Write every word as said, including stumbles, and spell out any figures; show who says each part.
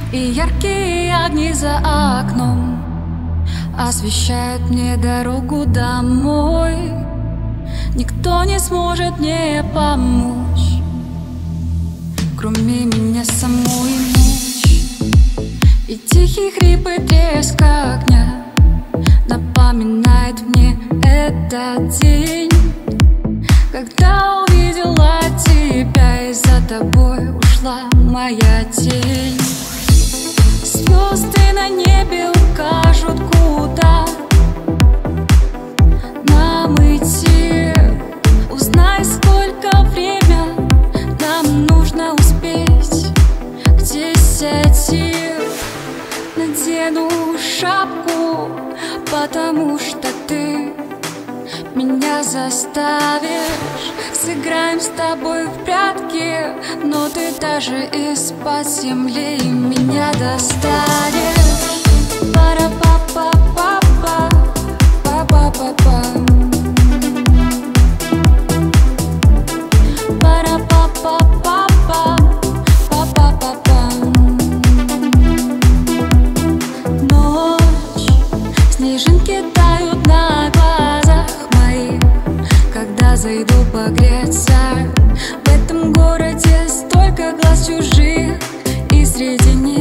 Speaker 1: И яркие огни за окном освещают мне дорогу домой. Никто не сможет мне помочь, кроме меня самой. Ночь и тихий хрип и треск огня напоминает мне этот день, когда увидела тебя, и за тобой ушла моя тень. Звезды на небе укажут, куда нам идти. Узнай, сколько время нам нужно успеть к десяти. Надену шапку, потому что ты меня заставишь. Сыграем с тобой в прятки, но ты даже из-под земли меня достанешь. Пара-па-па-па-па, па-па-па-па. Пара-па-па-па-па, па-па-па-па. Ночь, снежинки тают на глазах моих, когда зайду погреться. В этом городе столько глаз чужих, и среди них